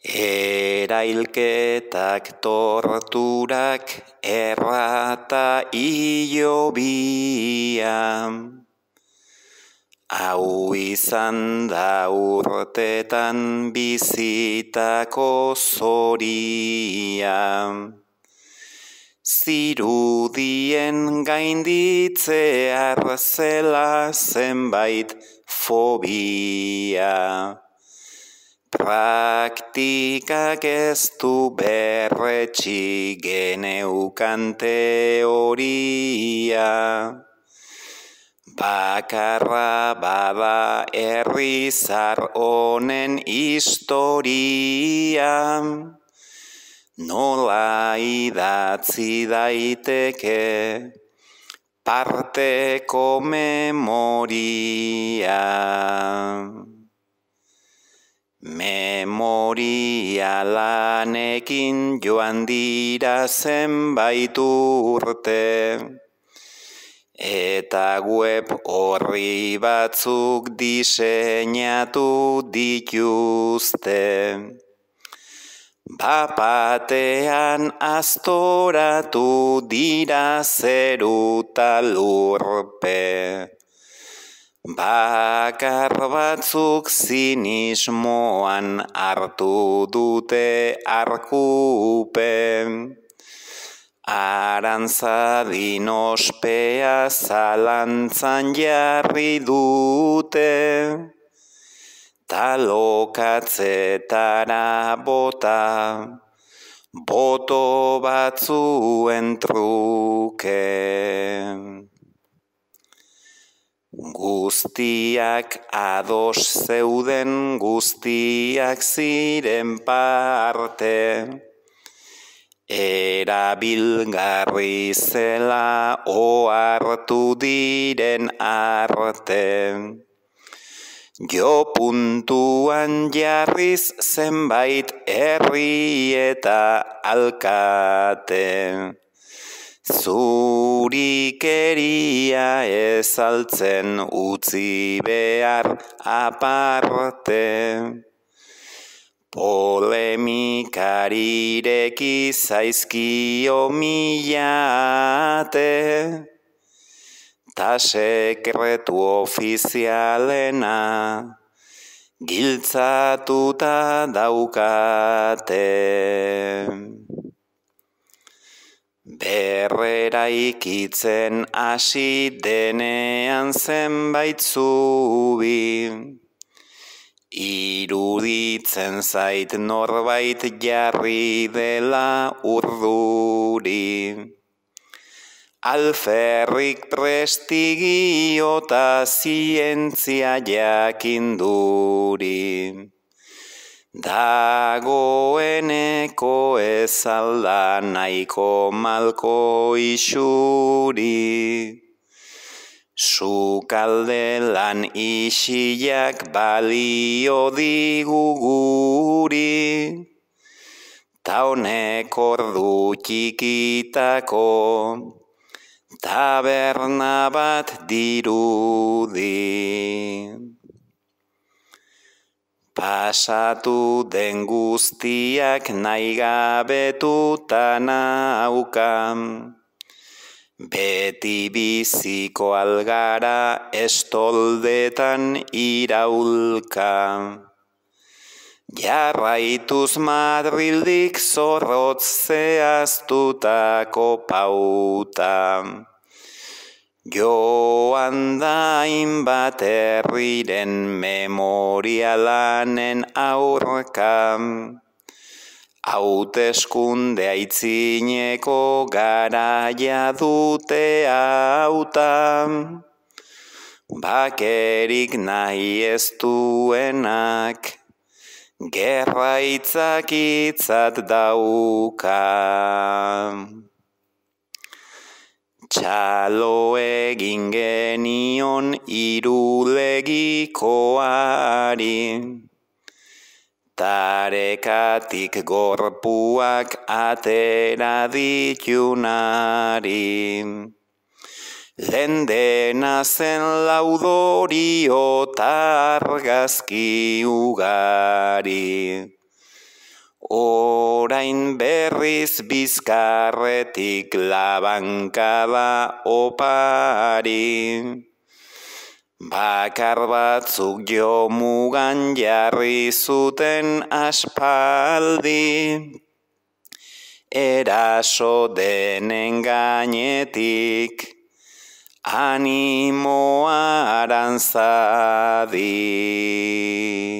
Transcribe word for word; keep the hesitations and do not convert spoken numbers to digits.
Erailketak, torturak, errata hilobia. Hau izan da urtetan bizitako zoria. Zirudien gainditzear zela zenbait fobia. Praktikak ez du berretsi geneukan teoria. Bakarra bada herrizar honen historia. Nola idatzi daiteke parteko memoria. Memoria lanekin joan dira zenbait urte. Eta web horri batzuk diseinatu dituzte. Bapatean aztoratu dira zeru ta lurpe. Bakar batzuk zinismoan hartu dute arkupe. Arantzadin ospea zalantzan jarri dute. Talokatzetara bota, boto batzuen truke. Guztiak ados zeuden, guztiak ziren parte. Erabilgarri zela ohartu diren arte. Jo puntuan jarriz zenbait herri eta alkate. Zurikeria ez altzen utzi behar aparte. Polemikarireki zaizkio milate. Ta sekretu ofizialena giltzatuta daukate. Berreraikitzen hasi denean zenbait zubi. Iruditzen zait norbait jarri dela urduri. Alferrik prestigio ta zientzia jakinduri. Dagoeneko ez alda nahiko malko isuri. Sukalde lan isiak balio digu guri. Ta honek ordu txikitako taberna bat dirudi. Pasatu den guztiak nahigabetuta naukam. Beti biziko algara estoldetan iraulka. Jarraituz Madrildik zorrotz zehaztutako pauta. Joan da hainbat herriren memorialanen aurka. Hauteskunde aitzineko garaia dute hauta. Bakerik nahi ez duenak gerra itzakitzat dauka. Txalo egin genion irulegikoari. Tarekatik gorpuak atera ditunari. Lendena zen laudorio ta argazki ugari. Orain berriz bizkarretik labankada opari. Bakar batzuk jo mugan jarri zuten aspaldi. Eraso denen gainetik, animoa arantzadi.